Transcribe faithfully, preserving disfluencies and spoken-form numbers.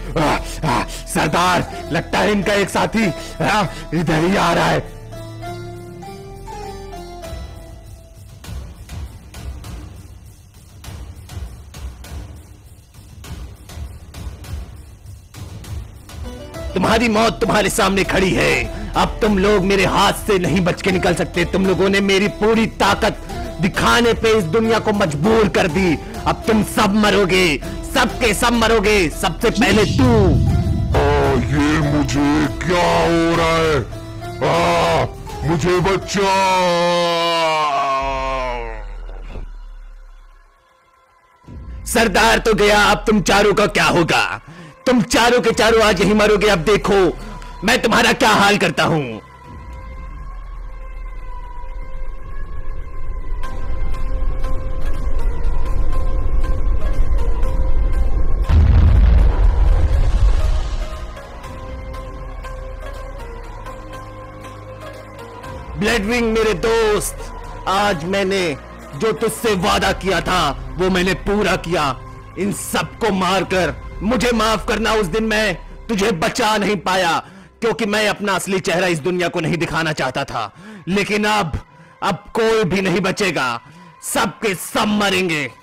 आ, आ, सरदार, लगता है इनका एक साथी आ, इधर ही आ रहा है। तुम्हारी मौत तुम्हारे सामने खड़ी है। अब तुम लोग मेरे हाथ से नहीं बच के निकल सकते। तुम लोगों ने मेरी पूरी ताकत दिखाने पे इस दुनिया को मजबूर कर दी। अब तुम सब मरोगे, सबके सब मरोगे, सबसे पहले तू। आ, ये मुझे क्या हो रहा है? आ, मुझे बचा। सरदार तो गया, अब तुम चारों का क्या होगा? तुम चारों के चारों आज यहीं मरोगे। अब देखो मैं तुम्हारा क्या हाल करता हूं। ब्लडविंग मेरे दोस्त, आज मैंने जो तुझसे वादा किया था वो मैंने पूरा किया। इन सबको मारकर मुझे माफ करना। उस दिन मैं तुझे बचा नहीं पाया क्योंकि मैं अपना असली चेहरा इस दुनिया को नहीं दिखाना चाहता था। लेकिन अब अब कोई भी नहीं बचेगा, सबके सब मरेंगे।